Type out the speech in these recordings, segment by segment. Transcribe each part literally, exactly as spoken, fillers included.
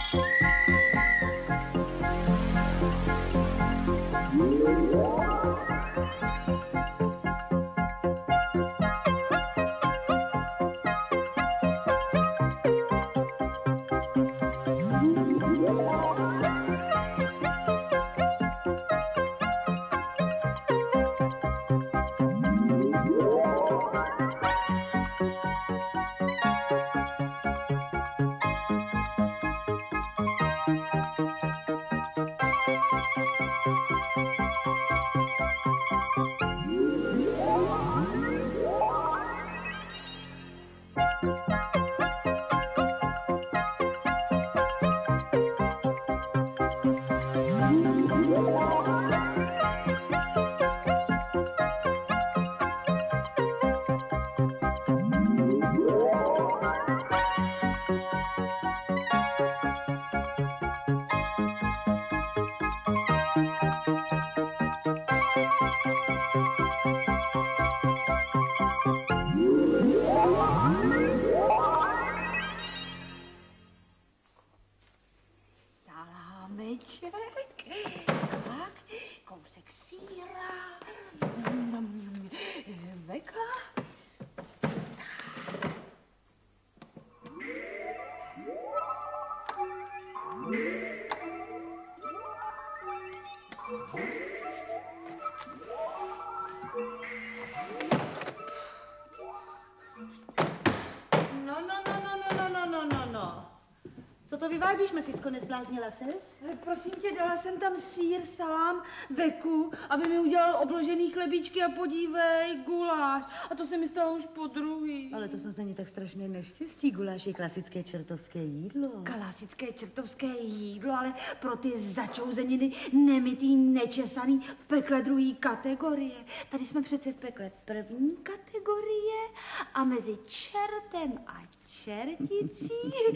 Co to vyvádíš, Mefisko, nezbláznila ses? Ale prosím tě, dala jsem tam sýr, salám, veku, aby mi udělal obložený chlebíčky a podívej, guláš. A to se mi stalo už po druhý. Ale to snad není tak strašné neštěstí. Guláš je klasické čertovské jídlo. Klasické čertovské jídlo, ale pro ty začouzeniny nemytý, nečesaný v pekle druhé kategorie. Tady jsme přece v pekle první kategorie a mezi čertem a čerticí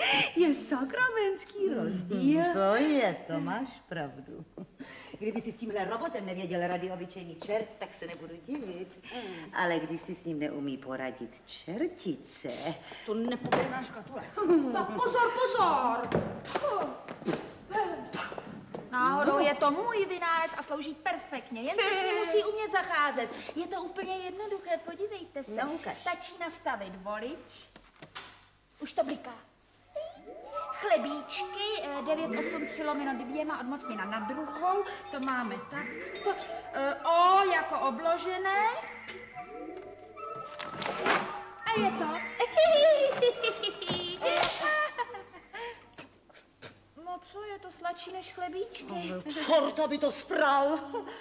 je sakramentský rozdíl. To je, to máš pravdu. Kdyby si s tímhle robotem nevěděl rady obyčejný čert, tak se nebudu divit. Mm. Ale když si s ním neumí poradit čertice... To nepovědná škatule. Tak pozor, pozor! Náhodou je to můj vynález a slouží perfektně, jen se s ním musí umět zacházet. Je to úplně jednoduché, podívejte se. No, stačí nastavit volič. Už to bliká. Chlebíčky, devět osm tři lomeno dvěma odmocněna na druhou, to máme takto. O jako obložené. A je to. No co, je to sladší než chlebíčky? Čort, aby to spral.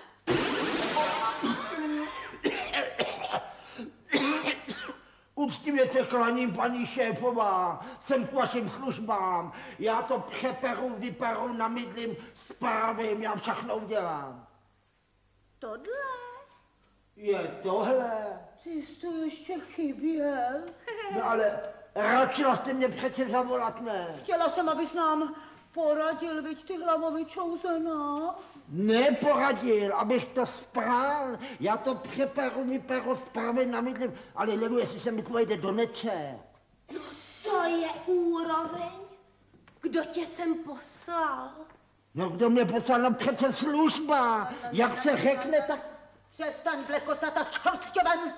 Úctivě se klaním, paní šéfová, jsem k vašim službám. Já to přeperu, vyperu, namydlím, spravím, já všechno udělám. Tohle? Je tohle? Ty jsi to ještě chyběl. No ale radšila jste mě přece zavolat, ne? Chtěla jsem, abys nám poradil, viď ty hlavovi čouzená. Neporadil, abych to sprál. Já to přeperu, vyperu, spravím, namydlím, ale nevím, jestli se mi to jde do neče. No to je úroveň. Kdo tě sem poslal? No kdo mě poslal? No přece služba. Jak se řekne, tak... Přestaň blekotat a čort tě ven.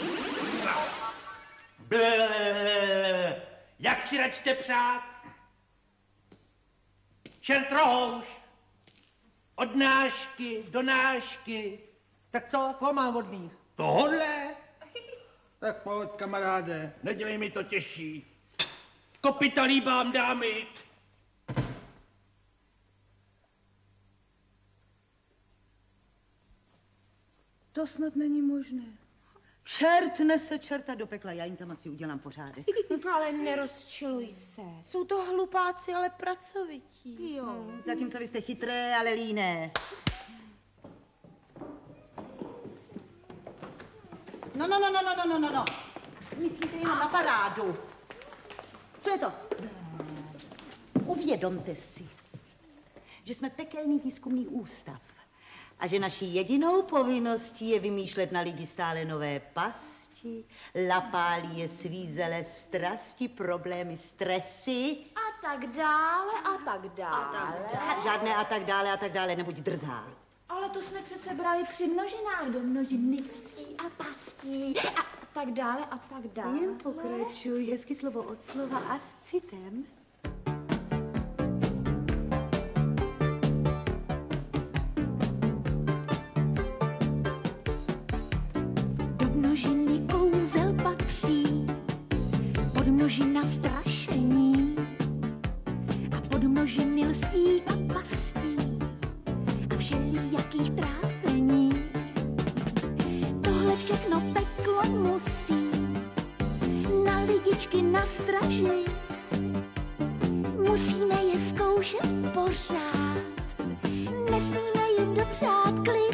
Blablabla. Jak si račte přát? Čert rohouš. Od nášky do nášky. Tak co, koho mám od nich? Tohodle? Tak pojď, kamaráde, nedělej mi to těžší. Kopyta líbám, dámy. To snad není možné. Čert nese čerta do pekla, já jim tam asi udělám pořádek. Ale nerozčiluj se. Jsou to hlupáci, ale pracovití. Jo. Hmm. Zatímco vy jste chytré, ale líné. No, no, no, no, no, no, no, no, no. Myslíte jenom na parádu. Co je to? Uvědomte si, že jsme pekelný výzkumný ústav a že naší jedinou povinností je vymýšlet na lidi stále nové pasti, lapálí je svízelé strasti, problémy, stresy. A tak dále a tak dále. A tak dále. Žádné a tak dále a tak dále, nebuď drzá. Ale to jsme přece brali při množinách do množiny psí a pastí a tak dále a tak dále. Jen pokračuj, hezky slovo od slova a s citem. Do množiny kouzel patří podmnožina strašení a podmnožiny lstí a pastí a všelijakých trápení. Tohle všechno peklo musí na lidičky nastražit. Musíme je zkoušet pořád, nesmíme jim dopřát klid.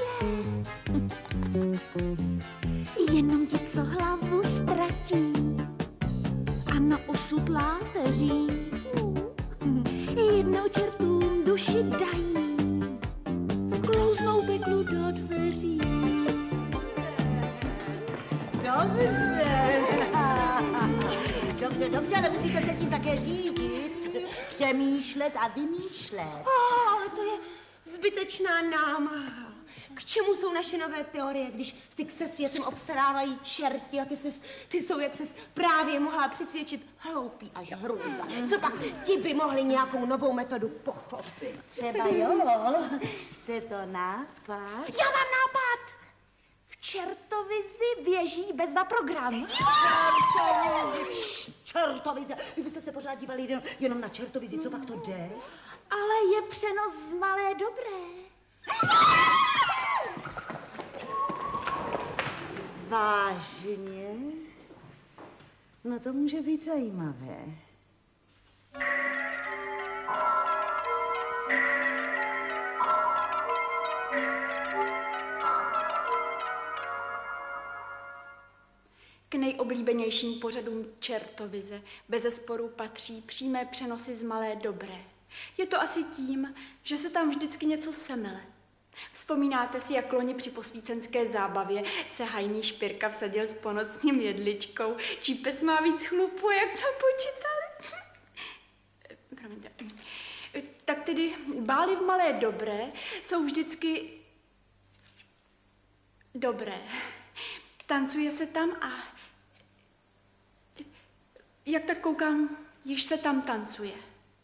Jenom ti, co hlavu ztratí a na osud láteří, jednou čertům duši dají, vklouznou peklu do dveří. Dobře. Dobře, dobře, ale musíte se tím také řídit. Přemýšlet a vymýšlet. Oh, ale to je zbytečná námaha. K čemu jsou naše nové teorie, když styk se světem obstarávají čerti a ty, ses, ty jsou, jak ses právě mohla přesvědčit, hloupý až hrůza. Co pak ti by mohli nějakou novou metodu pochopit? Třeba jo. Chce to nápad? Já mám nápad! V čertovizi běží bezva program. Čertovizi, čertovizi. Vy byste se pořád dívali jenom, jenom na čertovizi, co pak to jde? Ale je přenos z Malé Dobré. Vážně? No to může být zajímavé. K nejoblíbenějším pořadům čertovize bezesporu patří přímé přenosy z Malé Dobré. Je to asi tím, že se tam vždycky něco semele. Vzpomínáte si, jak loni při posvícenské zábavě se hajný Špirka vsadil s ponocním jedličkou, čí pes má víc chlupu, jak to počítali? Promiňte. Tak tedy bály v Malé Dobré jsou vždycky dobré. Tancuje se tam a jak tak koukám, již se tam tancuje.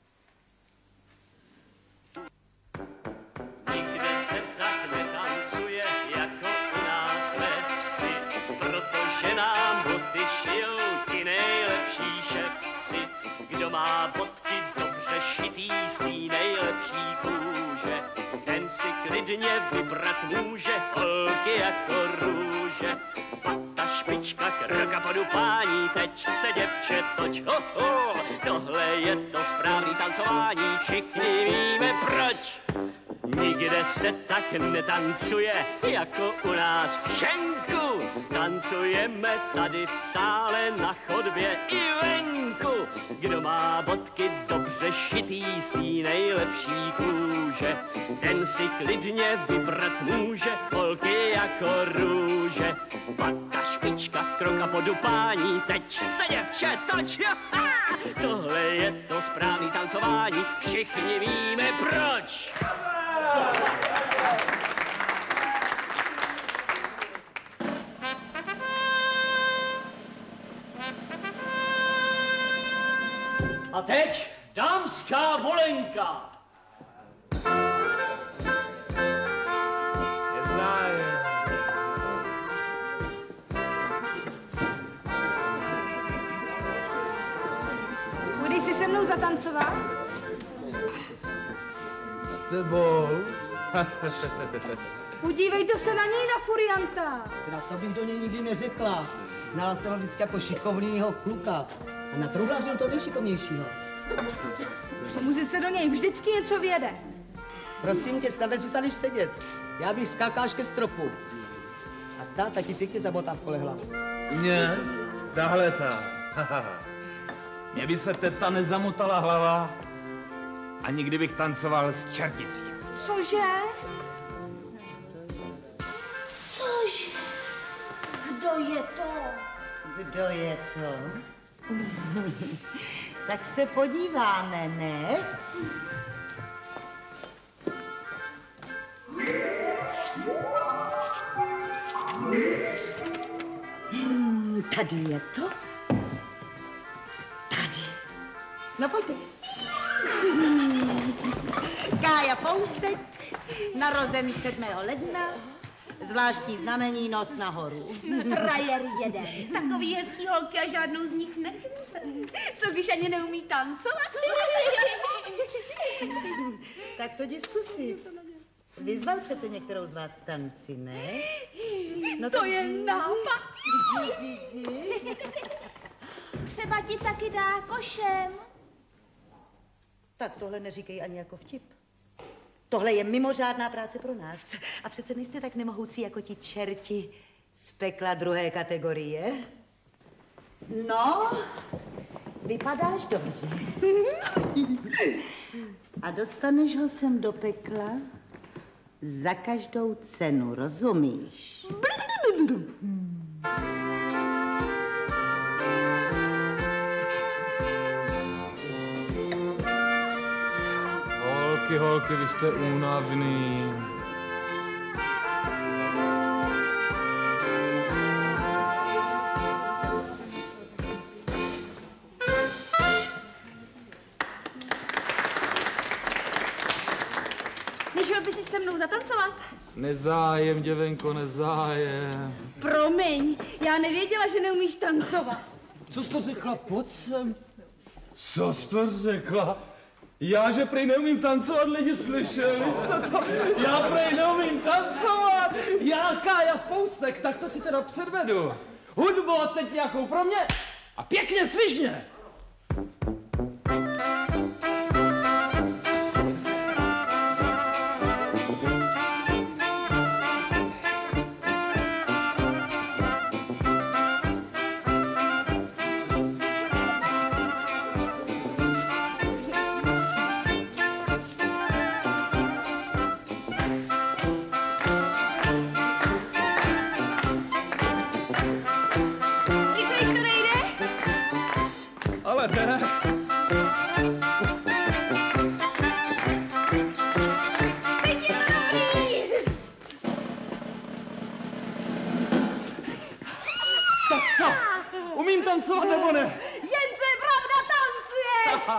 Nikde se tak netancuje, jako u nás ve vsi, protože nám boty šijou ti nejlepší ševci. Kdo má bodky dobře šitý z tý nejlepší kůže, ten si klidně vybrat může holky jako růže. Pata špička, kroka podupání, teď se děvče toč, ho, ho. Tohle je to správný tancování, všichni víme proč. Nikde se tak netancuje, jako u nás v Šenku. Tancujeme tady v sále, na chodbě i venku. Kdo má bodky dobře šitý z tý nejlepší kůže, ten si klidně vybrat může holky jako růže. Pata špička, kroka podupání, teď se děvče toč, ha! Tohle je to správný tancování, všichni víme proč. A teď dámská volenka. Je zájem. Budeš si se mnou zatancovat? S tebou? Podívejte se na něj, na furianta. Teda to bych do něj nikdy neřekla. Znala jsem ho vždycky jako šikovnýho kluka. A na truhlářinu to nejšikovnějšího. Při muzice do něj vždycky něco věde. Prosím tě, snad nezůstaneš sedět. Já bych skákal až ke stropu. A ta taky pěkně zabotá v kolehla. Mně? Tahle ta. Mně by se teta nezamotala hlava a nikdy bych tancoval s čerticí. Cože? Cože? Kdo je to? Kdo je to? Tak se podíváme, ne? Hmm, tady je to. Tady. No pojďte. Hmm. Kája Fousek, narozen sedmého ledna, zvláštní znamení nos nahoru. Frajer jeden. Takový hezký holky a žádnou z nich nechce. Co když ani neumí tancovat? Tak co jdi zkusit? Vyzval přece některou z vás k tanci, ne? No to je nápad. Třeba ti taky dá košem. Tak tohle neříkej ani jako vtip. Tohle je mimořádná práce pro nás. A přece nejste tak nemohoucí jako ti čerti z pekla druhé kategorie. No, vypadáš dobře. A dostaneš ho sem do pekla za každou cenu, rozumíš? Holky, holky, vy jste únavný. Nešel by si se mnou zatancovat? Nezájem, děvenko, nezájem. Promiň, já nevěděla, že neumíš tancovat. Co jsi to řekla? Pojď sem. Co jsi to řekla? Já, že prej neumím tancovat, lidi, slyšeli jste to? Já prej neumím tancovat! Já, Kája Fousek, tak to ti teda předvedu. Hudbu a teď nějakou pro mě a pěkně svižně. Ale jde. Tak co? Umím tancovat nebo ne? Jen co je pravda, tancuješ!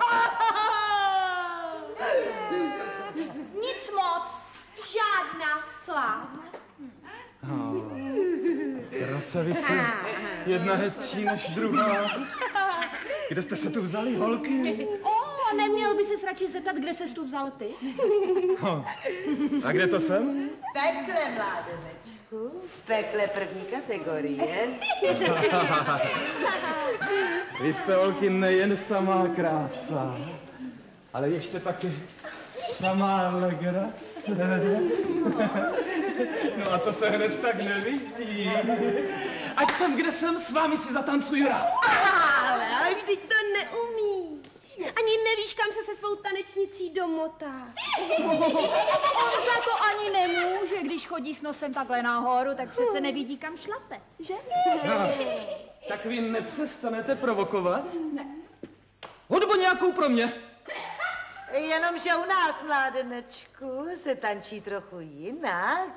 Nic moc. Žádná sláva. Krasavice, jedna hezčí než druhá. Kde jste se tu vzali, holky? O, neměl by ses radši zeptat, kde ses tu vzal ty? A kde to jsem? V pekle, mládenečku. V pekle první kategorie. Vy jste, holky, nejen samá krása, ale ještě taky samá legrace. No a to se hned tak nevidí. Ať jsem, kde jsem, s vámi si zatancuju rád. Ale, ale vždyť to neumíš. Ani nevíš, kam se se svou tanečnicí domotá. On za to ani nemůže, když chodí s nosem takhle nahoru, tak přece nevidí, kam šlape, že? No, tak vy nepřestanete provokovat? Ne. Hudbu nějakou pro mě. Jenomže u nás, mládenečku, se tančí trochu jinak.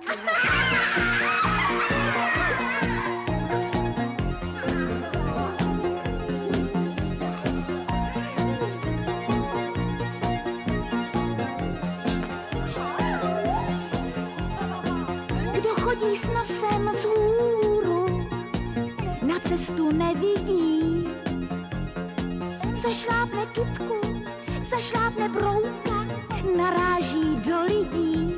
Kdo chodí s nosem vzhůru, na cestu nevidí. Zašlápne kytku, zašlápne brouka, naráží do lidí.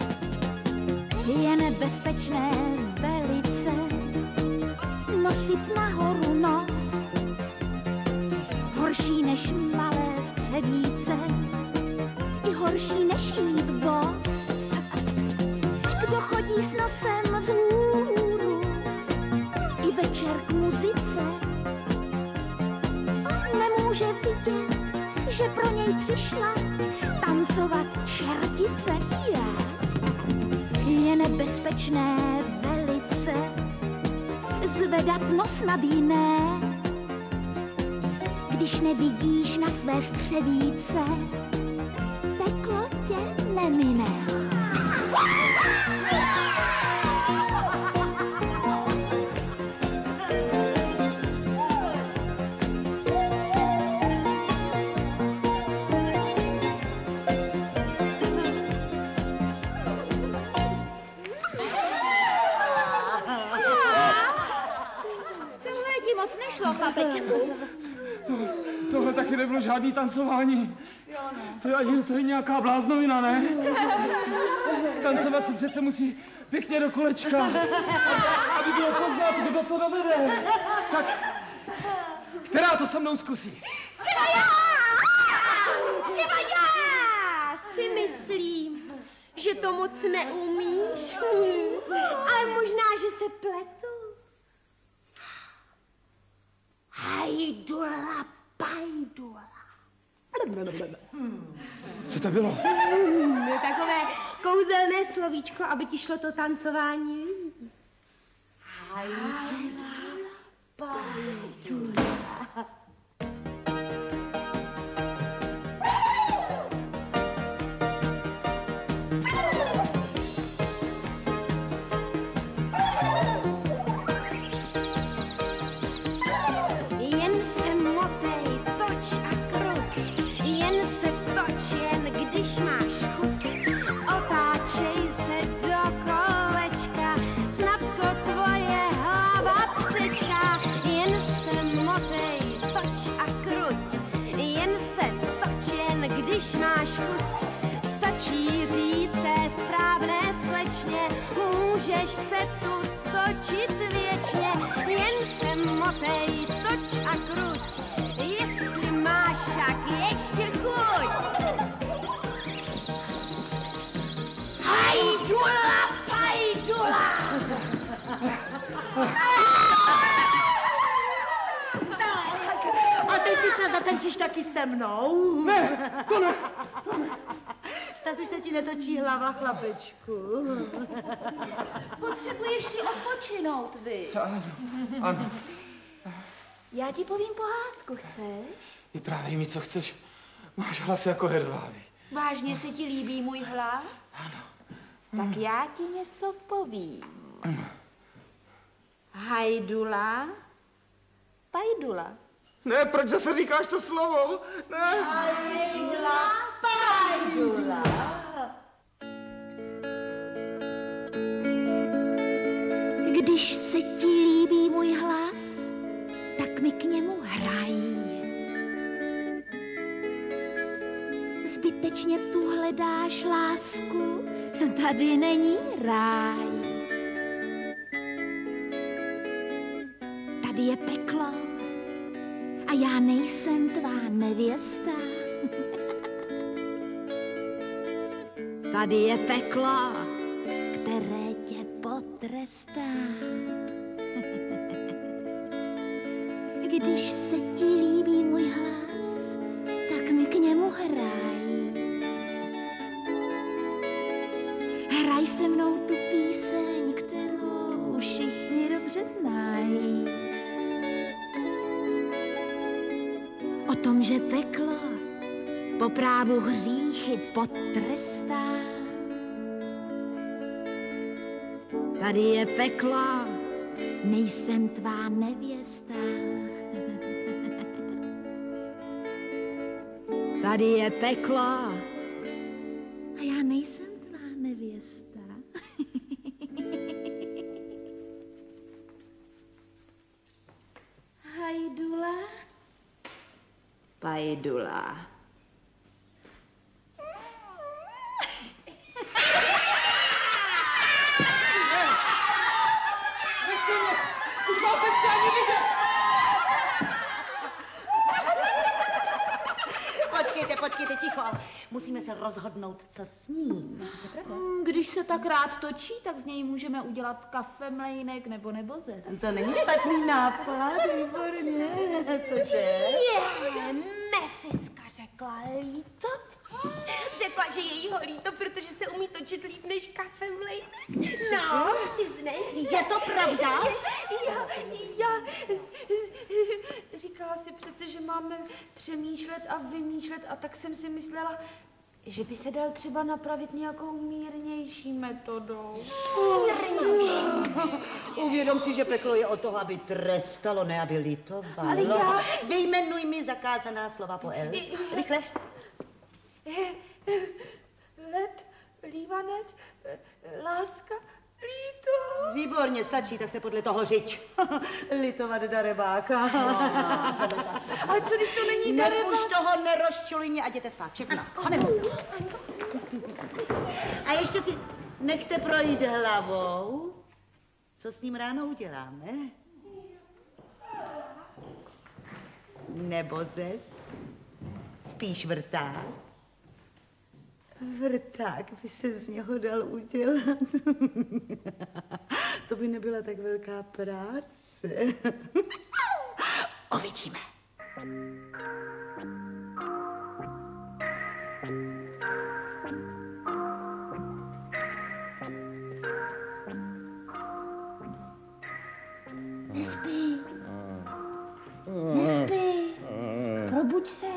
Je nebezpečné velice nosit nahoru nos, horší než malé střevíce, i horší než jít bos. Kdo chodí s nosem vzhůru, i večer k muzice, nemůže vidět, že pro něj přišla tancovat čertice. Je, je nebezpečné velice zvedat nos nad jiné, když nevidíš na své střevíce, peklo tě nemine. Chlapečku. Tohle, tohle taky nebylo žádný tancování. To je, to je nějaká bláznovina, ne? Tancovat se přece musí pěkně do kolečka, aby bylo poznat, kdo to dovede. Tak, která to se mnou zkusí? Třeba já! Třeba já si myslím, že to moc neumíš, ale možná, že se pletu. Hajdula, pajdula. Co to bylo? Hmm, takové kouzelné slovíčko, aby ti šlo to tancování. Hajdula, pajdula. Když máš chuť, otáčej se do kolečka, snad to tvoje hlava přečká. Jen se motej, toč a kruť, jen se toč, jen když máš chuť. Stačí říct té správné slečně, můžeš se tu točit věčně. Jen se motej, toč a kruť, jestli máš však ještě chuť. Pajdula, pajdula! A teď si snad zatančíš taky se mnou? Ne, to ne, to ne. Snad už se ti netočí hlava, chlapečku. Potřebuješ si odpočinout, vy. Ano, ano. Já ti povím pohádku, chceš? Vyprávěj mi, co chceš. Máš hlas jako hedvábí. Vážně se ti líbí můj hlas? Ano. Tak já ti něco povím. Hajdula, pajdula. Ne, proč zase říkáš to slovo? Ne. Hajdula, pajdula. Když se ti líbí můj hlas, tak mi k němu hraj. Zbytečně tu hledáš lásku, tady není ráj. Tady je peklo a já nejsem tvá nevěsta. Tady je peklo, které tě potrestá. Když se ti líbí můj hlas, tak mi k němu hraj. Hraj se mnou tu píseň, kterou všichni dobře znají. O tom, že peklo po právu hříchy potrestá. Tady je peklo, nejsem tvá nevěsta. Tady je peklo a já nejsem tvá nevěsta. Hajdula, pajdula. Už vás nechci ani vidět! Počkejte, počkejte, ticho. Musíme se rozhodnout, co s ním. Když se tak rád točí, tak z něj můžeme udělat kafe, mlejnek nebo nebozec. To není špatný nápad, výborně. Cože? Je, Mefiska řekla líto. Řekla, že je jího líto, protože se umí točit líp než kafe mlejnek. No, přiznej. Je to pravda? Já, já, říkala, říkala si přece, že máme přemýšlet a vymýšlet a tak jsem si myslela, že by se dal třeba napravit nějakou mírnější metodou. Uvědom si, že peklo je o toho, aby trestalo, ne aby litovalo. Ale já... Vyjmenuj mi zakázaná slova po L. Rychle. Led, lívanec, láska, líto. Výborně, stačí, tak se podle toho řiď. Litovat darebáka. Ale co, když to není darebák? Už toho nerozčiluj mě a jděte spát. Všechno. Honemo. A ještě si nechte projít hlavou. Co s ním ráno uděláme? Nebo zes? Spíš vrták? Vrták by se z něho dal udělat. To by nebyla tak velká práce. Uvidíme. Nespí. Nespí. Probuď se.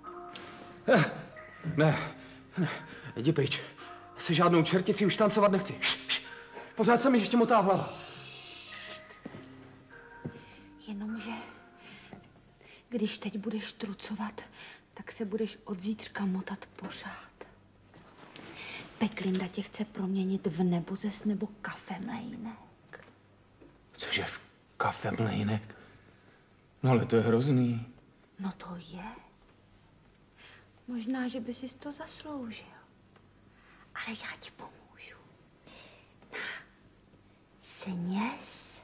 Ne, ne, jdi pryč. Se žádnou čertici už tancovat nechci. Š, š. Pořád se mi ještě motá hlava. Jenomže, když teď budeš trucovat, tak se budeš od zítřka motat pořád. Peklinda tě chce proměnit v nebozes nebo kafemlejnek. Cože, v kafemlejnek? No ale to je hrozný. No to je. Možná, že by si to zasloužil. Ale já ti pomůžu. Na sněz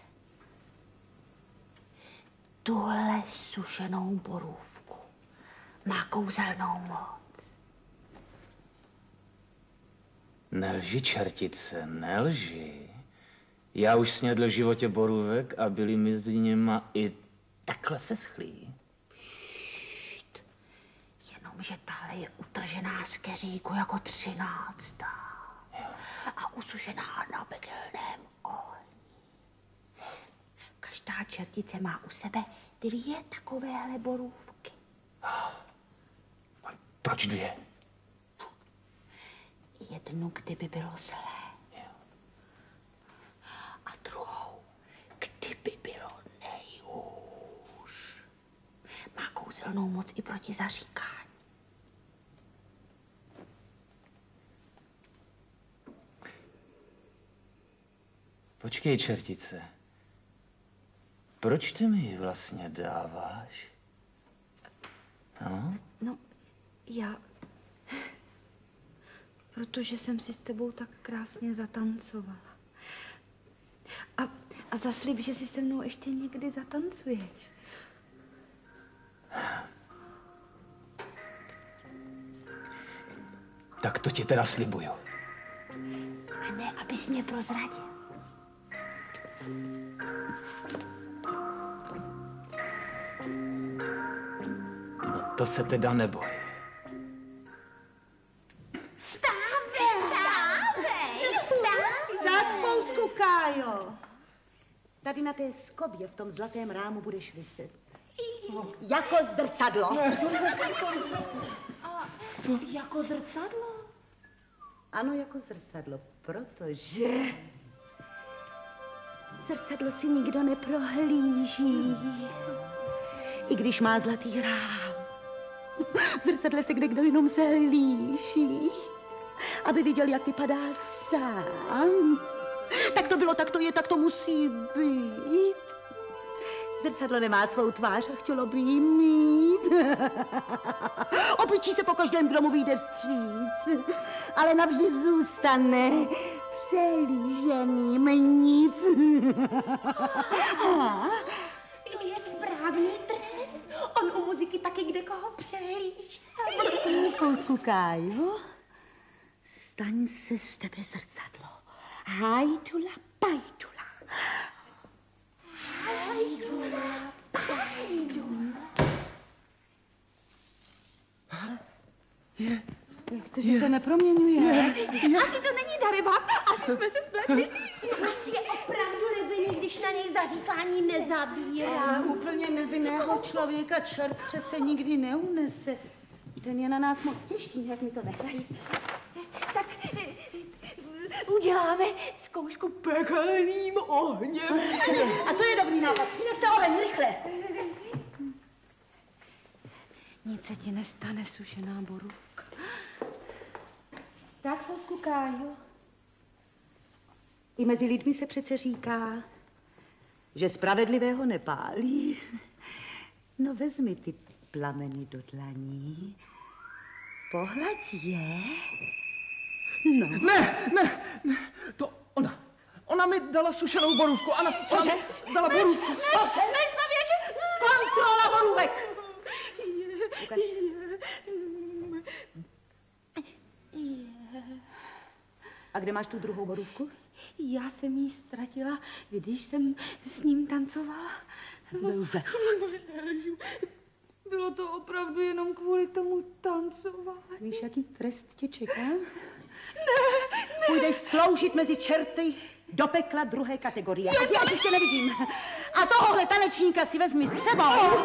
tuhle sušenou borůvku. Má kouzelnou moc. Nelži, čertice, nelži. Já už snědl v životě borůvek a byli mezi nima i takhle seschlí. Že tahle je utržená z keříku jako třináctá a usušená na pekelném ohni. Každá čertice má u sebe dvě takovéhle borůvky. Proč dvě? No, jednu, kdyby bylo zlé. A druhou, kdyby bylo nejhůř. Má kouzelnou moc i proti zaříkání. Počkej, čertice. Proč ty mi ji vlastně dáváš? No? No, já... Protože jsem si s tebou tak krásně zatancovala. A, a zaslib, že si se mnou ještě někdy zatancuješ. Tak to ti teda slibuju. A ne, abys mě prozradil. No to se teda neboj. Stávej! Stávej! Stávej! Tak, Fousku, Kájo. Tady na té skobě v tom zlatém rámu budeš viset. Jako zrcadlo. A jako zrcadlo? Ano, jako zrcadlo, protože zrcadlo si nikdo neprohlíží. I když má zlatý rám. V zrcadle se kde kdo jenom zahlíží, aby viděl, jak vypadá sám. Tak to bylo, tak to je, tak to musí být. Zrcadlo nemá svou tvář a chtělo by ji mít. Opičí se po každém, kdo mu vyjde vstříc, ale navždy zůstane přelíženým nic. To je správný trest. On u muziky taky kde koho přehlížel. Kousku, Kájo, staň se z tebe zrcadlo. Hajdula, pajdula. Hajdula, pajdula. Je, jak to, že je. se neproměňuje? Je. Asi to není darebák, asi jsme se spletli. Asi je opravdu nevinný, když na něj zaříkání nezabírá. Ale úplně nevinného člověka čert přece nikdy neunese. Ten je na nás moc těžký, jak mi to nehrají. Tak uděláme zkoušku pekelným ohněm. A to je dobrý nápad. Přineste oheň, rychle. Nic se ti nestane, sušená borůvka. Tak, Fosku Kájo. I mezi lidmi se přece říká, že spravedlivého nepálí. No vezmi ty plameny do dlaní, pohlaď je. No. Ne, ne, ne, to ona. Ona mi dala sušenou borůvku. Ana, Cože? Dala borůvku. Neč, neč, babiče, kontrola borůvek. Ukaž. A kde máš tu druhou borůvku? Já jsem jí ztratila, když jsem s ním tancovala. Bylo to opravdu jenom kvůli tomu tancování. Víš, jaký trest tě čeká? Ne, ne. Půjdeš sloužit mezi čerty do pekla druhé kategorie. A já ještě nevidím. A tohohle tanečníka si vezmi s sebou.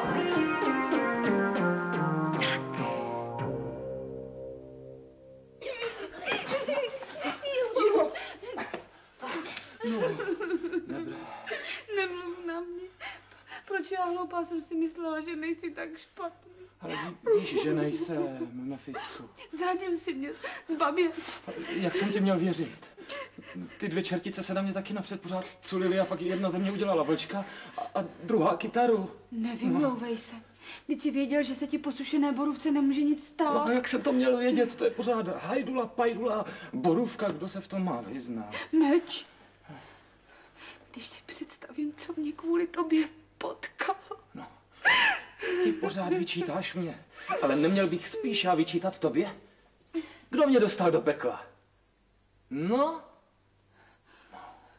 Nemluv na mě. Proč já hloupá jsem si myslela, že nejsi tak špatný. Ale víš, že nejsem, Mefisku. Zradil si mě, zbaběl. Jak jsem ti měl věřit? Ty dvě čertice se na mě taky napřed pořád culily a pak jedna ze mě udělala vlčka a, a druhá kytaru. Nevymlouvej se. Vždyť jsi věděl, že se ti po sušené borůvce nemůže nic stát. No, jak se to měl vědět? To je pořád hajdula, pajdula, borůvka, kdo se v tom má vyznat. Meč. Když si představím, co mě kvůli tobě potkalo. No, ty pořád vyčítáš mě, ale neměl bych spíš já vyčítat tobě? Kdo mě dostal do pekla? No? No.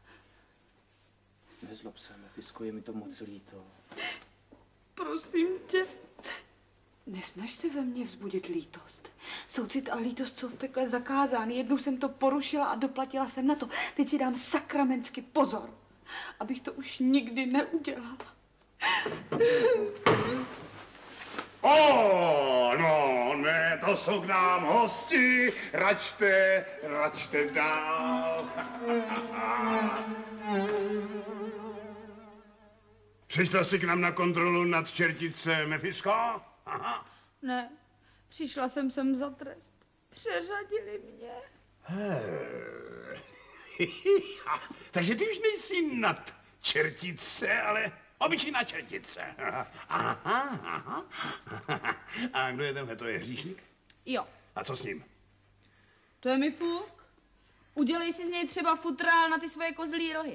Nezlob se, Mefisku, je mi to moc líto. Prosím tě. Nesnaž se ve mně vzbudit lítost. Soucit a lítost jsou v pekle zakázány. Jednou jsem to porušila a doplatila jsem na to. Teď si dám sakramensky pozor, abych to už nikdy neudělala. O, no, ne, to jsou k nám hosti. Račte, račte dál. Přišla jsi k nám na kontrolu nad čertice, Mefisko? Aha. Ne, přišla jsem sem za trest. Přeřadili mě. Takže ty už nejsi nad čertice, ale obyčejná čertice. Aha, aha. A kdo je tenhle? To je hříšník? Jo. A co s ním? To je mi fuk. Udělej si z něj třeba futrál na ty svoje kozlí rohy.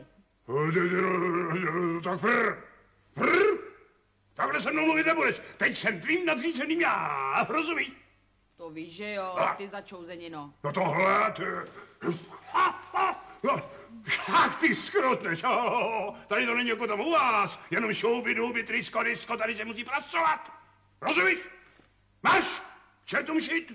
Tak prr, prr. Takhle se mnou mluvit nebudeš. Teď jsem tvým nadřízeným já, rozumíš? To víš, že jo, ty začouzenino. No tohle, ty... Ach, ty skrotneš, tady to není jako tam u vás, jenom šouby, důby, trisko, disko, tady se musí pracovat. Rozumíš? Marš, čertům šít.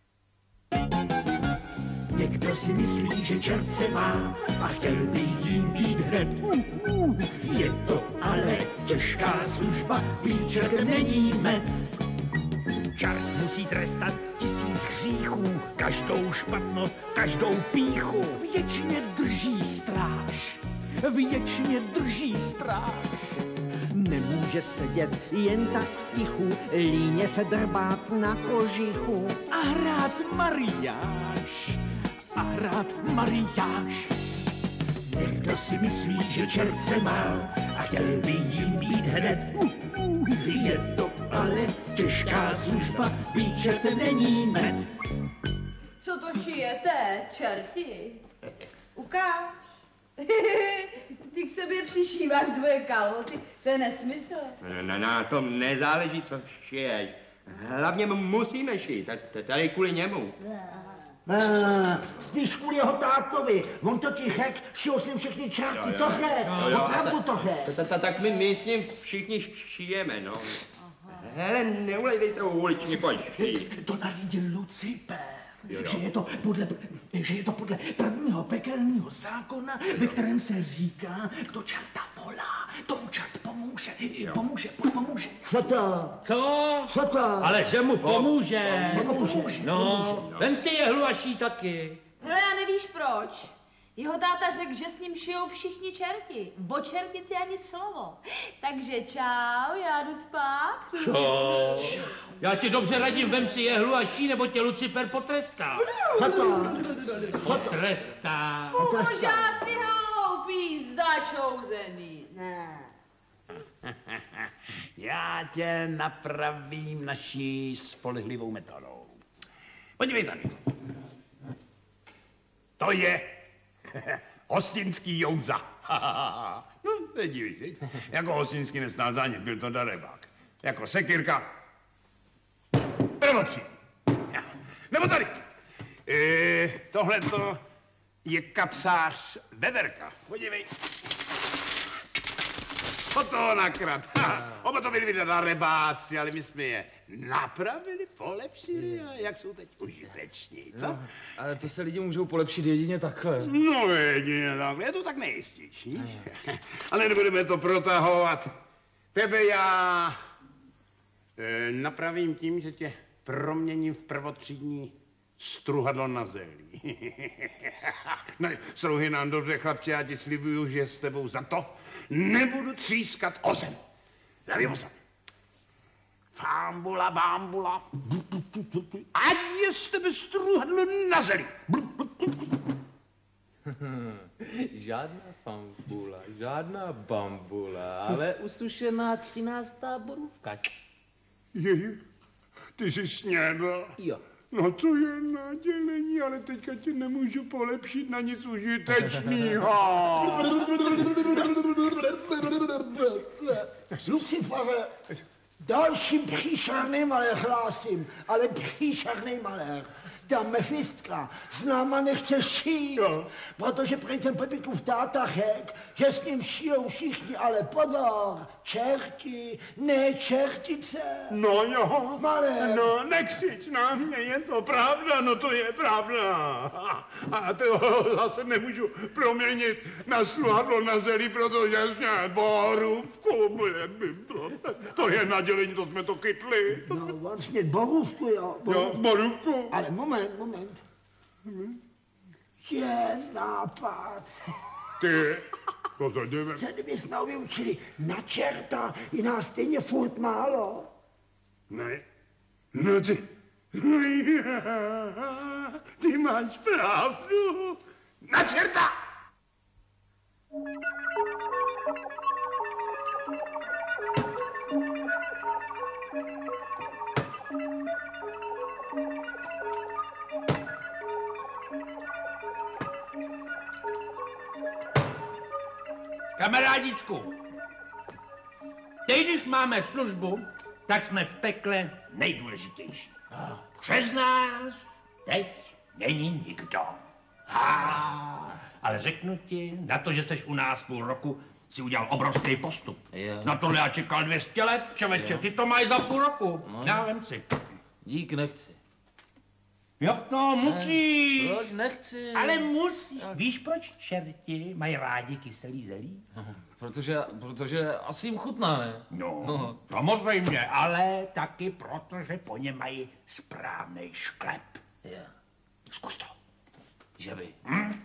Někdo si myslí, že čert se má a chtěl by jím být hned. Uh, uh. Je to ale těžká služba, být čertem není med. Čert musí trestat tisíc hříchů, každou špatnost, každou pýchu. Věčně drží stráž, věčně drží stráž. Nemůže sedět jen tak v tichu, líně se drbát na kožichu. A hrát mariáš, a hrát mariáš. Někdo si myslí, že čert se má a chtěl by jím být hned. Uh, uh, je to ale těžká služba, být čertem není med. Co to šijete, čerti? Ukáž. Ty k sobě přišíváš dvoje kalhoty, to je nesmysl. No, na tom nezáleží, co šiješ. Hlavně musíme šít, tady kvůli němu. Spíš kvůli jeho tátovi. On totiž hek, šijou s ním všechny čerty, tohle, opravdu tohle. Tak my, my s ním všichni šijeme, no. Hele, neulejvej se o uliční počty. To nařídil Lucifer. Že je, to podle, že je to podle prvního pekelného zákona, ve kterém se říká, kdo čerta volá, tomu čert pomůže, pomůže, pomůže. Co to? Co? Co to? Ale že mu pomůže. Pomůže. No, vem si jehlu a ší taky. Hele, a nevíš proč? Jeho táta řekl, že s ním šijou všichni čerti. O čertici ani slovo. Takže čau, já jdu spát. Čo? Já ti dobře radím, vem si jehlu a ší, nebo tě Lucifer potrestá. Co to? Potrestá. Božáci hloupí, začouzený. Ne. Já tě napravím naší spolehlivou metodou. Podívej tady. To je hostinský Jouza. No, nedívíš, viď? Jako hostinský nestál za nic, byl to darebák. Jako sekyrka. Prvotří. Nebo tady. E, Tohle to je kapsář Veverka. Podívej. Co to nakrát? Ha, oba to byli darebáci, ale my jsme je napravili, polepšili a jak jsou teď užiteční, co? No, ale to se lidi můžou polepšit jedině takhle. No jedině takhle, je to tak nejistější. No. Ale nebudeme to protahovat. Tebe já e, napravím tím, že tě proměním v prvotřídní struhadlo na zelí. Ne, strouhy nám dobře, chlapče, já ti slibuju, že s tebou za to nebudu třískat o zem. Zavím o zem. Fámbula, bámbula. Ať je z tebe struhadlo na zelí. Žádná fambula, žádná bambula, ale usušená třináctá borůvka. Je, ty jsi snědl? Jo. No to je nadělení, ale teďka ti nemůžu polepšit na nic užitečného. Lucifere, další příšerný malér hlásím, ale příšerný malér. Ta Mefistka s náma nechce šít, no. Protože prý ten Pepikův táta řekl, že s ním šijou všichni, ale pozor, čerti, ne čertice. No jo, malér. No nekřič na mě, je to pravda, no to je pravda. A to zase nemůžu proměnit na sluhadlo na zelí, protože jsme borůvku. To je nadělení, to jsme to chytli. No vlastně borůvku, jo. Jo, borůvku. Ale moment, moment. Je nápad. Ty, to to jdeme. Co kdyby jsme ho vyučili na čerta, je nás stejně furt málo. Ne, no ty, ty máš pravdu. Na čerta! Kamarádičku, teď, když máme službu, tak jsme v pekle nejdůležitější. Přes nás teď není nikdo. Ha, ale řeknu ti, na to, že jsi u nás půl roku, si udělal obrovský postup. Jo. Na tohle já čekal dvě stě let, čověče, ty to mají za půl roku. No. Já vem si. Dík, nechci. Jak to musíš? Proč nechci? Ale musí. Víš, proč čerti mají rádi kyselý zelí? Protože, protože asi jim chutná, ne? No, No. samozřejmě, ale taky proto, že po něm mají správný šklep. Je. Zkus to. Že by. Hm?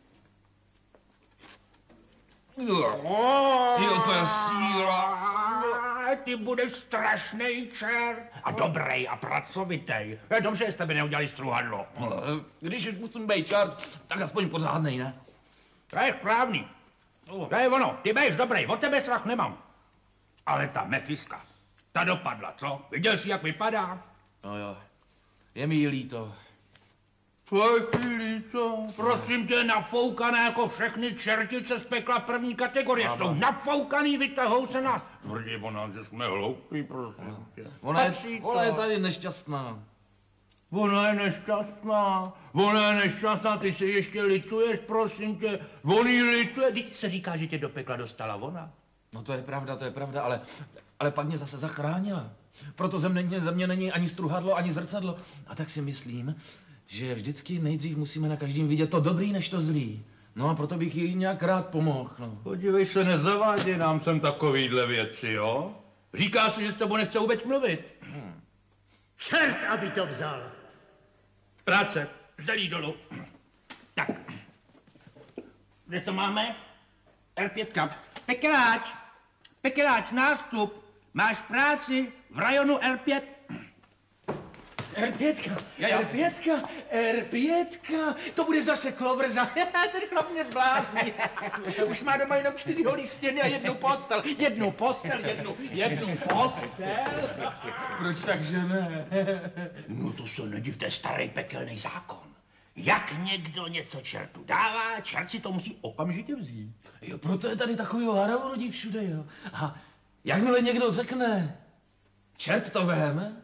Jo. Jo, to je síla. Ty budeš strašnej čert. A dobrý a pracovitý. Je dobře, že jste by neudělali struhadlo. Když už musím být čert, tak aspoň pořádnej, ne? To je správný. To je ono, ty bejš dobrý, od tebe strach nemám. Ale ta Mefiska, ta dopadla, co? Viděl jsi, jak vypadá? No jo, je mi jí líto. Co je ti líto? Prosím tě, nafoukané jako všechny čertice z pekla první kategorie. Jsou nafoukaný, vytahou se nás. Tvrdí o nás, že jsme hloupí, prosím tě. Ona je, Patří to. ona je tady nešťastná. Ona je nešťastná, ona je nešťastná, ty si ještě lituješ, prosím tě. On jí lituje, teď se říká, že tě do pekla dostala ona. No to je pravda, to je pravda, ale, ale pak mě zase zachránila. Proto ze mě, ze mě není ani struhadlo, ani zrcadlo. A tak si myslím, že vždycky nejdřív musíme na každém vidět to dobrý, než to zlý. No a proto bych jí nějak rád pomohl, no. Podívej se, nezavádí nám sem takovýhle věci, jo? Říká se, že s tebou nechce vůbec mluvit. Hmm. Čert, aby to vzal. Práce, želí dolů. Tak. Kde to máme? er pět. Pekeláč, Pekeláč, nástup. Máš práci v rajonu er pět. er pět, Jo, jo. er pět, er pět, to bude zase klovrza. Ten chlap mě zblázní. Už má doma jenom čtyři holí stěny a jednu postel. Jednu postel, jednu, jednu postel. Proč takže ne? No to se nedivte, starý pekelný zákon. Jak někdo něco čertu dává, čert si to musí okamžitě vzít. Jo, proto je tady takový haravolodí všude, jo. A jakmile někdo řekne, čert to vem,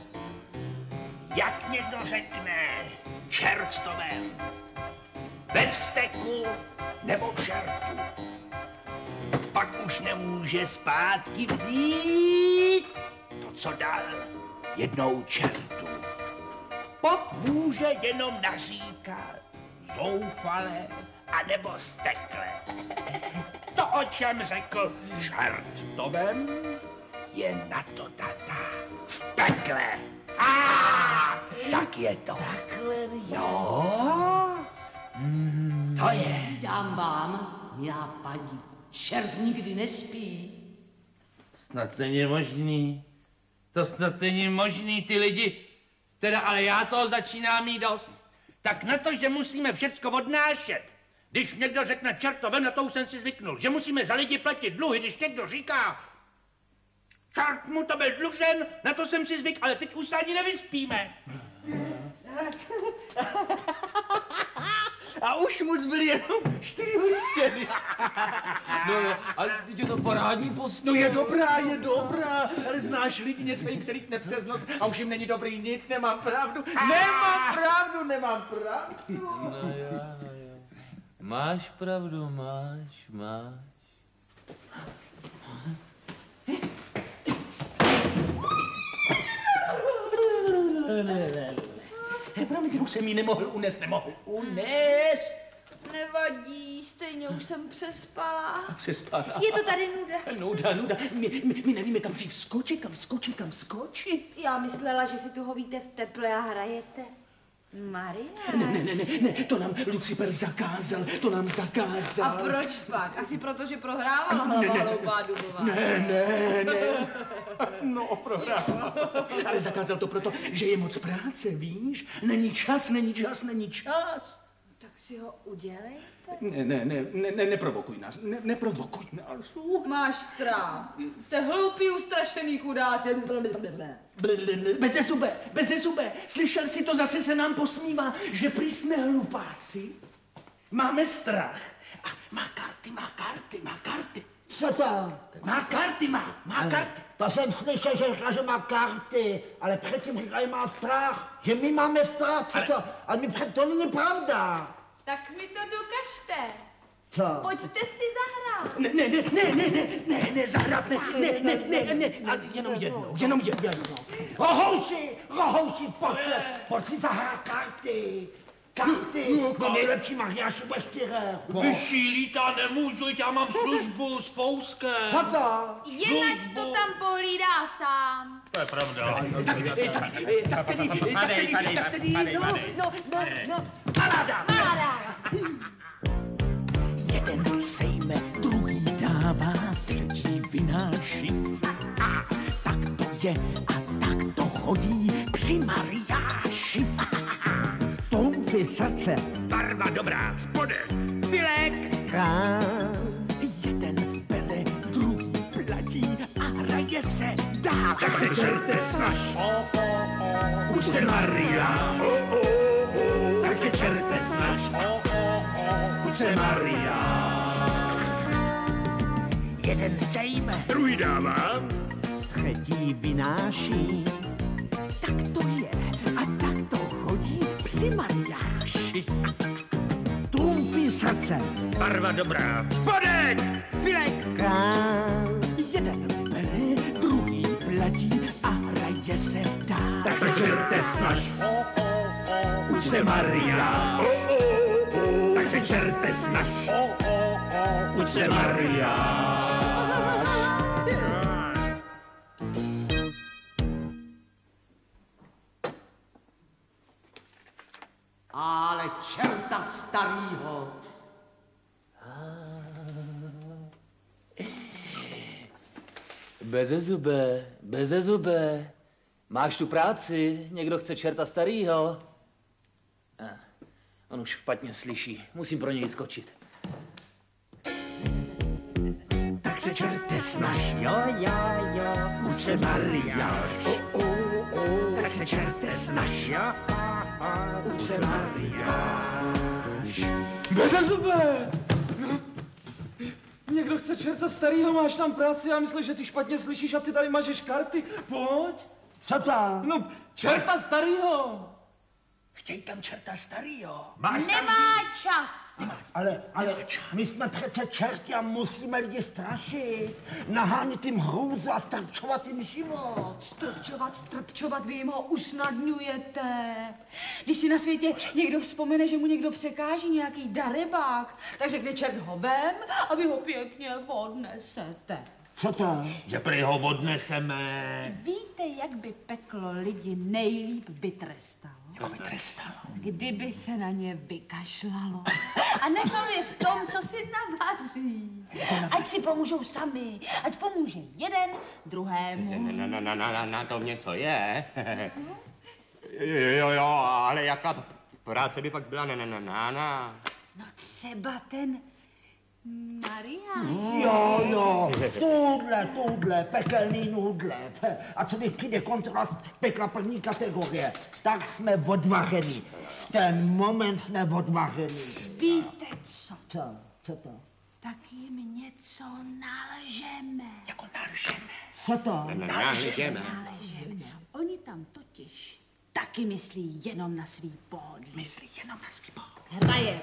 Jak někdo řekne, čert to vem. Ve vzteku nebo v šertu. Pak už nemůže zpátky vzít to, co dal jednou čertu. Pak může jenom naříkat zoufale anebo stekle. To, o čem řekl čert to vem, je na to tata v pekle. A tak je to. Takhle Jo, to je. Dám vám, milá paní, čert nikdy nespí. Snad není možný. To snad není možný, ty lidi. Teda, ale já toho začínám mít dost. Tak na to, že musíme všecko odnášet. Když někdo řekne čertovem, na to už jsem si zvyknul. Že musíme za lidi platit dluhy, když někdo říká čert mu to byl dlužen, na to jsem si zvyk, ale teď už se ani nevyspíme. A už mu zbyly jenom čtyři stěny. No jo, ale teď je to parádní postel. No je dobrá, je dobrá, ale znáš lidi, něco jim přelítne přes nos a už jim není dobrý nic, nemám pravdu, nemám pravdu, nemám pravdu. No jo, no jo. Máš pravdu, máš, máš. Promiň, už jsem jí nemohl unést, nemohl unést. Nevadí, stejně už jsem přespala. Přespala. Je to tady nuda. Nuda, nuda. My, my, my nevíme, kam si vskočit, kam skočit, kam skočit. Já myslela, že si tu hovíte v teple a hrajete. Maria. Ne, ne, ne, ne, ne, to nám Lucifer zakázal, to nám zakázal. A proč pak? Asi proto, že prohrávala hlava hloupá dubová. Ne, ne, ne. No, prohrál. Ale zakázal to proto, že je moc práce, víš? Není čas, není čas, není čas. Tak si ho udělejte. Ne, ne, ne, ne, ne, neprovokuj nás, ne, neprovokuj nás. Máš strach. Jste hloupí, ustrašený chudáci. Beze zube, beze zube. Slyšel jsi to, zase se nám posmívá, že prý jsme hlupáci. Máme strach. A má karty, má karty, má karty. Co to? Má karty, má, má karty. To jsem slyšel, že říká, že má karty, ale předtím říká, že má strach, že my máme strach, co Ale- to? Ale my před to není pravda. Tak mi to dokažte. Co? Pojďte si zahrát. Ne, ne, ne, ne, ne, ne, ne, ne, zahrát, ne, ne, ne, ne, ne, ale jenom jednou, jenom jednou. Rohouši, rohouši, pojď se, pojď si zahrát karty. Karty, no nejlepší mariáši ve čtyřech. Vy šílíte, nemůžu, já mám službu s Fouskem. Co to? Jinak to tam pohlídá sám. To je pravda. Tak, eh, tak, eh, tak tedy, eh, tak tedy, tak tedy, no, no, no, no, paráda. Jeden sejme, druhý dává, třetí vynáší. A tak to je a tak to chodí při mariáši. Trumfy srdce. Barva dobrá, spodek, filek. Jeden bere, druhý platí a hraje se dál. Tak se čerte snaž. Už se Maria. Tak se čerte snaž. Už se Maria. Jeden sejme, druhý dává, třetí vynáší. Tak to je a tak to chodí při mariáši. Trumfy srdce. Barva dobrá, spodek, filek. Jeden bere, druhý platí a hraje se dál. Tak se čerte snaž. Už se Maria. Tak tak se čerte snaž. Uč se Mariáš. Ale čerta starýho. Bezezube, bezezube. Máš tu práci? Někdo chce čerta starýho? Eh, on už špatně slyší. Musím pro něj skočit. Tak se čerte snaž. Jo, jo, jo. Uč se Mariáš. Oh, oh, oh. Tak se čerte snaž. Jo, oh, oh. Uč se Mariáš. Bezezube! Někdo chce čerta starýho, máš tam práci, já myslím, že ty špatně slyšíš a ty tady mažeš karty. Pojď. Co to? No, čerta starýho. Chtěj tam čerta starýho. Máš Nemá čas. Ale, ale my jsme přece čerti a musíme lidi strašit. Nahánět jim hrůzu a strpčovat jim život. Strpčovat, strpčovat, vy jim ho usnadňujete. Když si na světě někdo vzpomene, že mu někdo překáží, nějaký darebák, tak řekne čert ho vem a vy ho pěkně odnesete. Co to? Že prý ho odneseme. Víte, jak by peklo lidi nejlíp vytrestalo? Jako vytrestalo? Kdyby se na ně vykašlalo. A nechalo je v tom, co si navaří. Ať si pomůžou sami. Ať pomůže jeden druhému. Na, na, na, na, na, na tom něco je. Jo, jo, jo, ale jaká práce by pak byla na, na, na, na, na. No třeba ten Mariáš. Jo, jo, tohle, tohle, pekelný nudle. A co když přijde kontrast pekla první kategorie, tak jsme odvaření. V ten moment jsme odvaření. Víte co? Co? Co to? Tak jim něco nalžeme. Jako nalžeme. Co to? Nalžeme. Nalžeme. Oni tam totiž taky myslí jenom na svý pohodlí. Myslí jenom na svý pohodlí. Hrajem.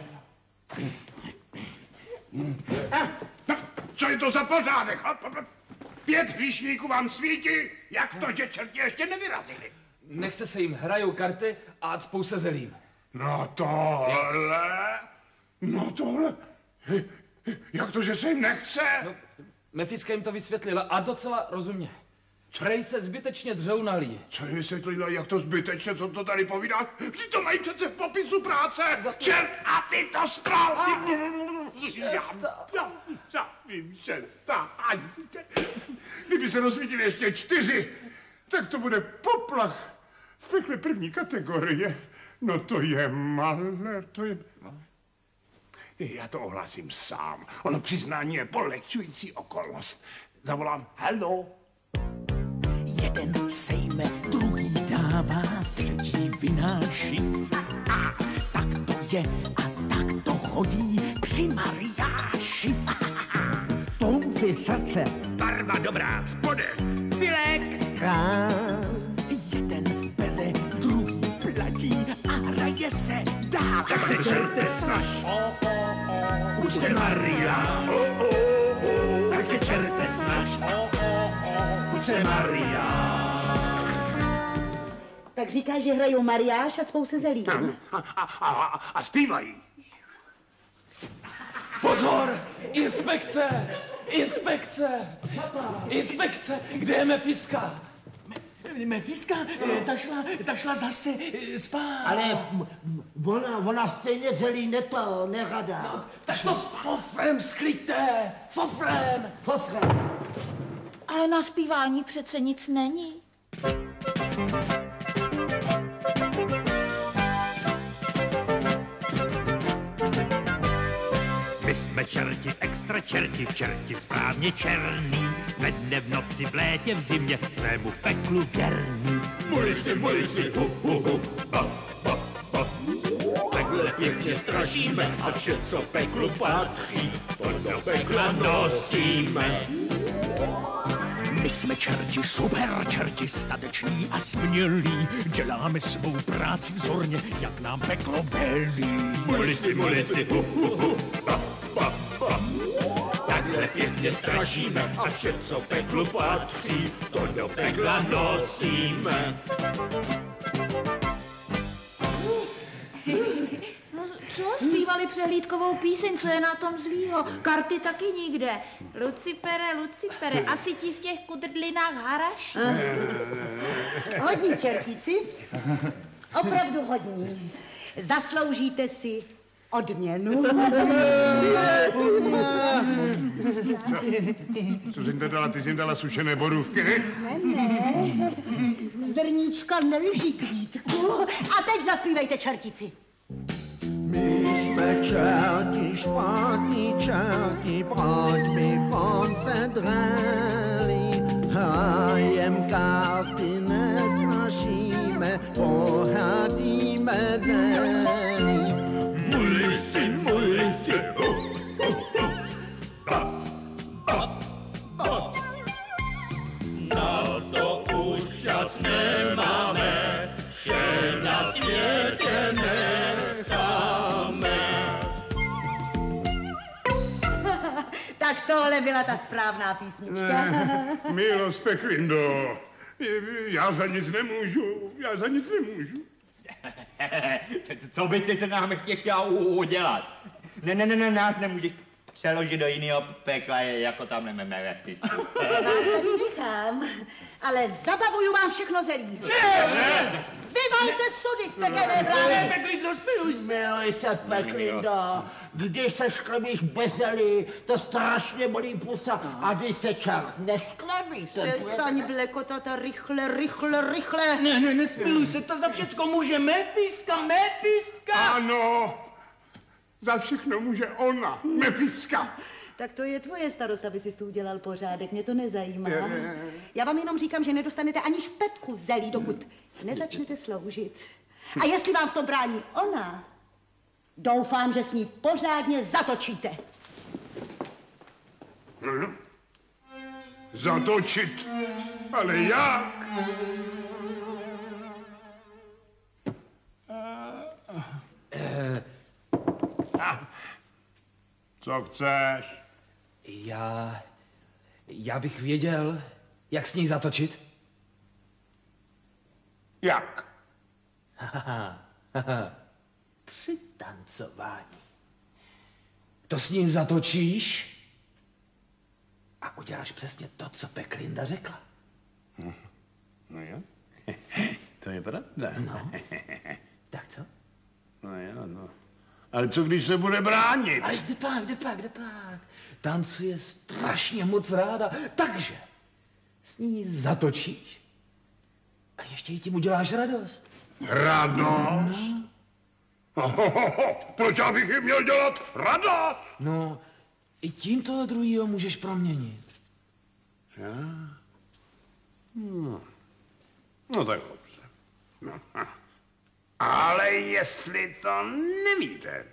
Eh, no, co je to za pořádek? Pět hříšníků vám svítí, jak to, že čerti ještě nevyrazili? Nechce se jim, hrajou karty a cpou se zelím. No tohle, no tohle, jak to, že se jim nechce? No, Mefiska jim to vysvětlila a docela rozumně. Prej se zbytečně dřou na lidi. Co jim vysvětlila, jak to zbytečně, co to tady povídáš? Vždyť to mají přece v popisu práce. Za to... Čert a ty to stral! Šesta. Já, já vím, šesta. Kdyby se rozsvítili ještě čtyři, tak to bude poplach v pekle první kategorie. No to je malér, to je... Já to ohlásím sám. Ono přiznání je polehčující okolnost. Zavolám hello. Jeden sejme, druhý dává, třetí vynáší. A, a, tak to je a tak to chodí při Mariáši. Pomci srdce. Barva dobrá, spodek, filek. Krám. Jeden bere, druhý platí a hraje se dál. Tak se čerte snaž. Uč se Mariáš. Tak se čerte snaž. Uč se Mariáš. Tak říkáš, že hrajou Mariáš a cpou se zelím. A, a, a, a zpívají. Pozor! Inspekce! Inspekce! Inspekce! Kde je Mefiska? Mefiska, ta šla, ta šla zase spát. Ale m, m, ona, ona stejně zelí neto, nerada. No, tak to s fofrem skryté! Fofrem! Fofrem. Ale na zpívání přece nic není. My jsme čerti, extra čerti, čerti správně černý. Ve dne, v noci, v létě, v zimě, svému peklu věrný. Muli si, muli si, hu, hu, hu, ba, ba, ba. Takhle pěkně strašíme a vše, co peklu patří, to do pekla nosíme. My jsme čerti, super čerti, stateční a smělí. Děláme svou práci vzorně, jak nám peklo velí. Muli si, muli si, hu, hu, hu, ba, ba, ba. Takhle pěkně strašíme a vše, co peklu patří, to do pekla nosíme. No, Co? Zpívali přehlídkovou píseň, co je na tom zlýho? Karty taky nikde. Lucipere, Lucipere, asi ti v těch kudrdlinách haraš? Hodní čertíci, opravdu hodní. Zasloužíte si odměnu. Co jsi jim dala? Ty jsi jim dala sušené borůvky? Ne, ne. Zrníčka nelží kvítku. A teď zaspívejte čertíci. My jsme čerti, špatní čerti, proč bychom se dráli? Hrajem karty nestrašíme, pohádíme déli. Mulisy, mulisy, ho, ho, ho, ba, ba, ba. Na to už čas nemáme, vše na světě necháme. Tak tohle byla ta správná písnička. Milost Peklindo, já za nic nemůžu, já za nic nemůžu. Co by si to nám chtěl udělat? Ne, ne, ne, ne, nás nemůžeš přeložit do jiného pekla, jako tam nemáme písku. Vás tady nechám, ale zabavuju vám všechno zelí. Vyvalte sudy z pekelné brány. Peklindo, spiluj se. Miluj se, Peklindo. Když se šklebíš bez zelí, to strašně bolí pusa. A když se čert nešklebí, to Přestaň blekotat a rychle, rychle, rychle. Ne, ne, nespiluj se, to za všecko může Mefíska, Mefistka. Ano, za všechno může ona, Mefiska. Tak to je tvoje starost, aby si tu udělal pořádek, mě to nezajímá. Já vám jenom říkám, že nedostanete ani špetku zelí, dokud nezačnete sloužit. A jestli vám v tom brání ona, doufám, že s ní pořádně zatočíte. Hm? Zatočit? Ale jak? Co chceš? Já... Já bych věděl, jak s ní zatočit. Jak? Haha, haha. Při tancování. To s ní zatočíš a uděláš přesně to, co Peklinda řekla. No jo, to je pravda. No, tak co? No jo, no. Ale co když se bude bránit? Ale jde pak, jde pak, jde pak. Tancuje strašně moc ráda, takže s ní zatočíš a ještě jí tím uděláš radost. Radost? No. Ohohoho, proč já bych jim měl dělat radost? No, i tím toho druhýho můžeš proměnit. Já? No, no tak dobře. No. Ale jestli to nevíte.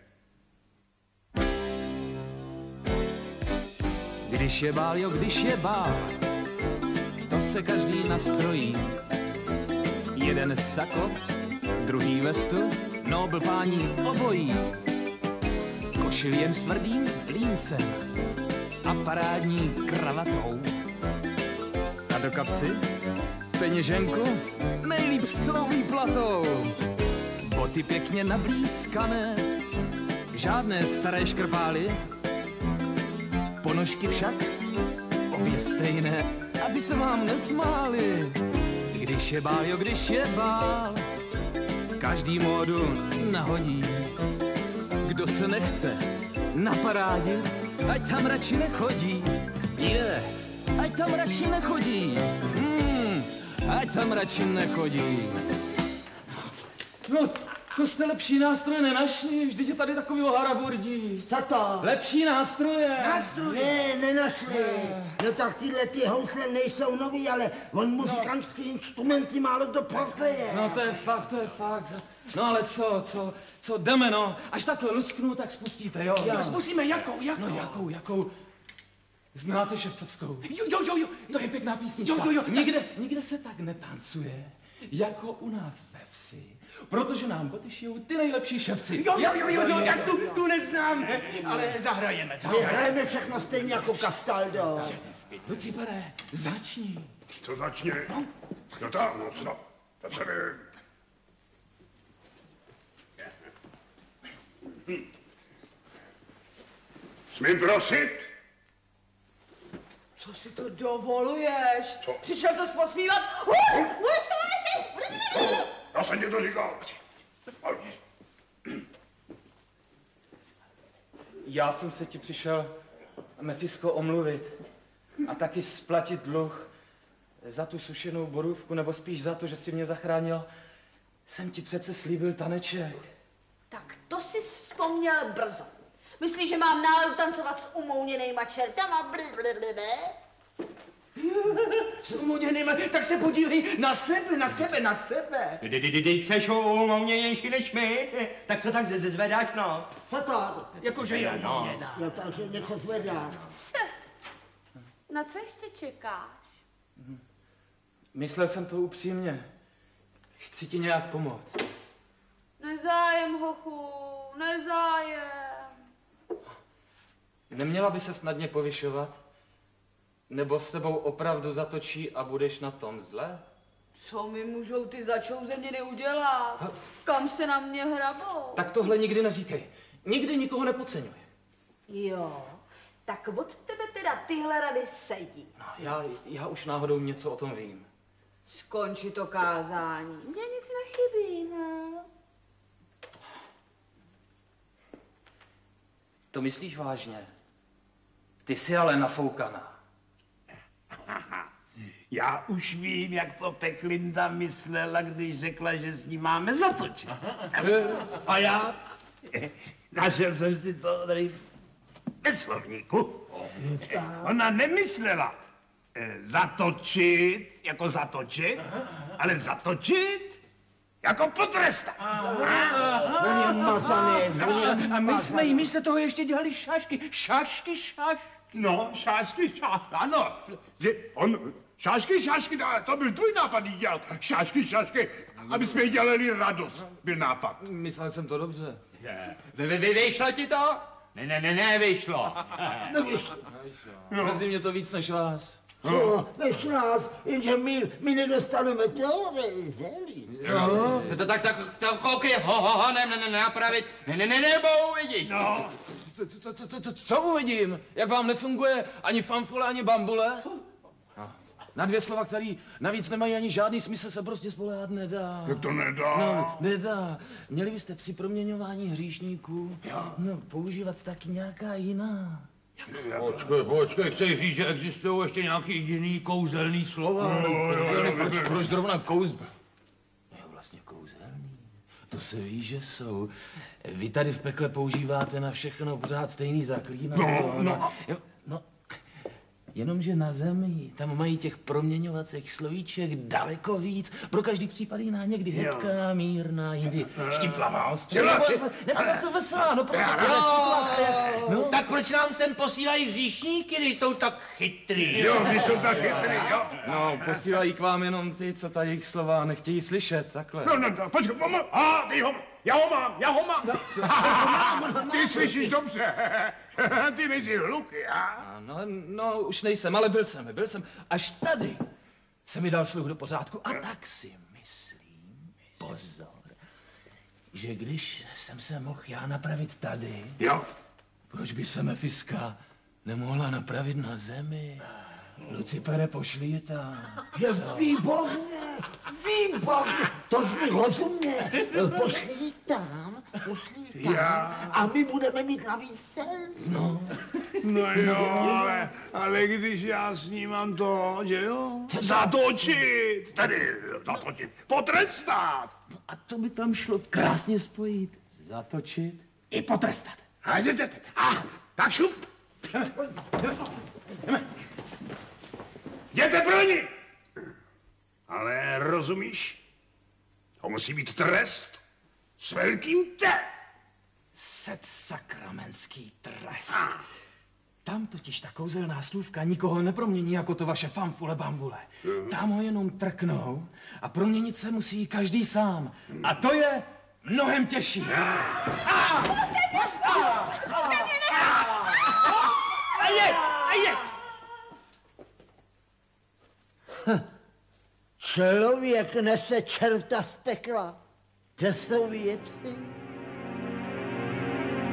Když je bál, jo, když je bál, to se každý nastrojí. Jeden sako, druhý vestu, no byl pání obojí. Košil jen s tvrdým líncem a parádní kravatou. A do kapsy peněženku nejlíp s celou výplatou. Boty pěkně nablízkané, žádné staré škrpály, ponožky však obě stejné, aby se vám nesmáli. Když je bál, jo, když je bál, každý módu nahodí. Kdo se nechce na parádě, ať tam radši nechodí. Je, ať tam radši nechodí. Hmm, ať tam radši nechodí. No, to jste lepší nástroje nenašli, vždyť je tady takový haraburdí. Co to? Lepší nástroje. Nástroje? Ne, nenašli. No tak tyhle ty housle nejsou nový, ale on muzikantský instrumenty málo kdo prohleje. No to je fakt, to je fakt. No ale co, co, co, jdeme no. Až takhle lusknu, tak spustíte, jo? Jo. Spustíme jakou, jakou? No jakou, jakou? Znáte Ševcovskou? Jo, jo, jo, jo. To je pěkná písnička. Jo, jo, jo. Nikde, nikde se tak netancuje, jako u nás ve vsi. Protože nám boty šijou ty nejlepší ševci. Jo, jo, jo, jo, jo, já tu, tu neznám, ale zahrajeme, co? My hrajeme všechno stejně jako Castaldo. Lucipere, začni. Co začne? No, no tak, no co? To se vím. Smím prosit? Co si to dovoluješ? Co? Přišel ses posmívat? Už! Můžeš to léčit! Já jsem ti to říkal. Já jsem se ti přišel, Mefisko, omluvit a taky splatit dluh za tu sušenou borůvku, nebo spíš za to, že jsi mě zachránil. Jsem ti přece slíbil taneček. Tak to jsi vzpomněl brzo. Myslíš, že mám náladu tancovat s umouněnejma čertama? S umouněnejma? Tak se podívej na sebe, na sebe, na sebe. Dej seš umouněnější než my, tak co tak zvedáš nos? Co to? Jakože je nos. No takže něco zvedá. Na co ještě čekáš? Myslel jsem to upřímně. Chci ti nějak pomoct. Nezájem, hochu, nezájem. Neměla by se snadně povyšovat? Nebo s tebou opravdu zatočí a budeš na tom zle? Co mi můžou ty začouzeniny udělat? Kam se na mě hrabou? Tak tohle nikdy neříkej. Nikdy nikoho nepodceňuj. Jo, tak od tebe teda tyhle rady sedí. No, já, já už náhodou něco o tom vím. Skonči to kázání. Mně nic nechybí, ne? To myslíš vážně? Ty jsi ale nafoukaná. Já už vím, jak to Peklinda myslela, když řekla, že s ní máme zatočit. A já? Našel jsem si to tady ve slovníku. Ona nemyslela eh, zatočit, jako zatočit, ale zatočit jako potrestat. On je mazaný, on je A my jsme jí místo toho ještě dělali šašky. Šašky, šašky. No, šášky, šášky, ano. Že on, šášky, šášky, to byl tvůj nápad jí dělat. Šášky, šášky, aby jsme jí dělali radost, byl nápad. Myslel jsem to dobře. Vy, vy, vy, vyšlo ti to? Ne, ne, ne, ne, vyšlo. Nevyšlo. No. Mrzí mě to víc než vás. Co? Než nás, jenže my, my nedostaneme to, zelí. Jo. To, to, tak, tak, to koukej, ho, ho, ho, ne, ne, ne, napravit, ne, ne, ne, nebo uvidíš. No. Co, co, co, co, co uvidím? Jak vám nefunguje ani fanfule, ani bambule? Na dvě slova, který navíc nemají ani žádný smysl, se prostě spoléhat nedá. Jak to nedá? No, nedá. Měli byste při proměňování hříšníků no, používat taky nějaká jiná. Počkej, počkej, chceš říct, že existují ještě nějaký jiný kouzelný slova? No, kouzelný, proč, proč zrovna kouz... Jo, vlastně kouzelný. To se ví, že jsou. Vy tady v pekle používáte na všechno pořád stejný zaklínadlo. No, no. Jo, no. Jenomže na zemi, tam mají těch proměňovacích slovíček daleko víc. Pro každý případ jiná, někdy hebká, mírná, jindy štiplavá, ostrá. Nebo zase veselá, no prostě tahle situace. No. Tak proč nám sem posílají hříšníky, když jsou tak chytrý? Jo, když jsou tak chytrý, jo. No, posílají k vám jenom ty, co ta jejich slova nechtějí slyšet, takhle. No, no, no, počkej, mama, a, ty ho, já ho mám, já ho mám. No, ty slyšíš dobře, ty nejsi hluchý, a? No, no, už nejsem, ale byl jsem, byl jsem. Až tady se mi dal sluch do pořádku a tak si myslím, pozor, že když jsem se mohl já napravit tady, jo. Proč by se Mefiska nemohla napravit na zemi? Lucipere, pošli je tam. Je výborně, výborně, to zní rozumně. Pošli ji tam, pošli ji tam Já. a my budeme mít na výsel. No. No jo, ale, ale když já s ním mám to, že jo? Zatočit, tedy zatočit, potrestat. A to by tam šlo krásně spojit. Zatočit i potrestat. A, a tak šup. Jděte pro ní. Ale rozumíš? To musí být trest s velkým T. Set sakramentský trest. A. Tam totiž ta kouzelná slůvka nikoho nepromění jako to vaše fanfule bambule. Uh-huh. Tam ho jenom trknou a proměnit se musí každý sám. A to je mnohem těžší. A jeď, a jeď. Člověk nese čerta z pekla. To jsou věci.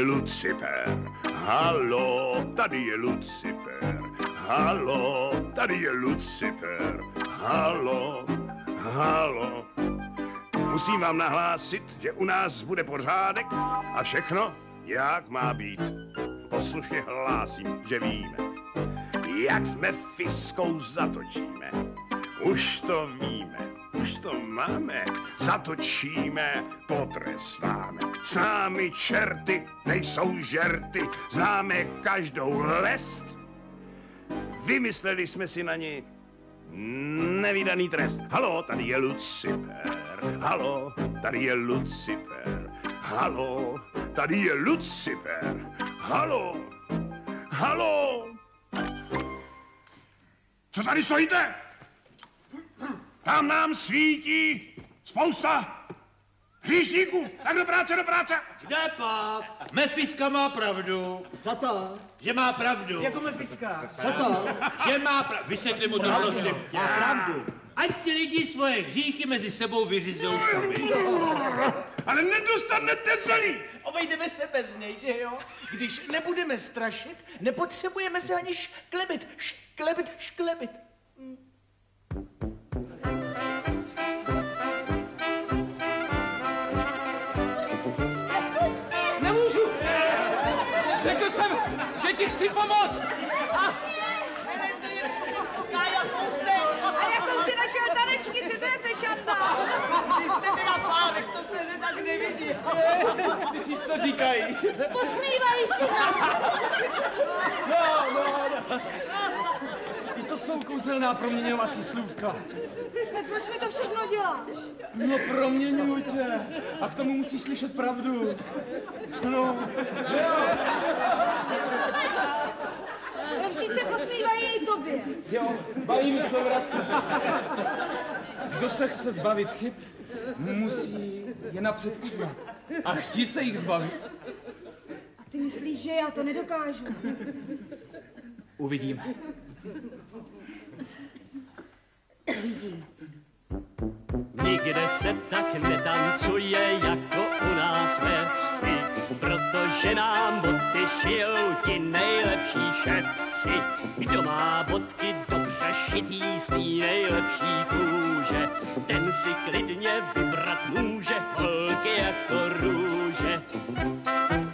Lucifer. Halo, tady je Lucifer. Halo, tady je Lucifer. Halo, halo. Musím vám nahlásit, že u nás bude pořádek a všechno, jak má být. Poslušně hlásím, že víme, jak jsme fiskou zatočíme. Už to víme, už to máme. Zatočíme, potrestáme. S námi čerty nejsou žerty, známe každou lest. Vymysleli jsme si na ní nevídaný trest. Halo, tady je Lucifer. Halo, tady je Lucifer. Halo, tady je Lucifer. Halo, halo. Co tady stojíte? Tam nám svítí spousta hříšníků. Tak do práce, do práce. Kde pak? Mefiska má pravdu. Za to? Že má pravdu. Jako Mefiska. Za to? Že má pravdu. Vysvětli mu to, prosím. Má pravdu. Ať si lidi svoje hříchy mezi sebou vyřizují sami. Ale nedostanete celý. Obejdeme se bez něj, že jo? Když nebudeme strašit, nepotřebujeme se ani šklebit, šklebit, šklebit. Hm. Nemůžu! Řekl jsem, že ti chci pomoct! A jakou si našel tanečnici, to je fešanda. Když jste teda párek, to se že tak nevidí. Slyšíš, co říkají? Posmívají si nám. No, no, no. I to jsou kouzelná proměňovací slůvka. Tak proč mi to všechno děláš? No, proměňuju tě. A k tomu musíš slyšet pravdu. No. Ale vždyť se posmívají i tobě. Jo, mají mi co vracet. Kdo se chce zbavit chyb, musí je napřed uznat a chtít se jich zbavit. A ty myslíš, že já to nedokážu? Uvidíme. Uvidím. Nikde se tak netancuje jako u nás ve vsi, protože nám boty šijou ti nejlepší ševci. Kdo má bodky dobře šitý z té nejlepší kůže, ten si klidně vybrat může holky jako růže.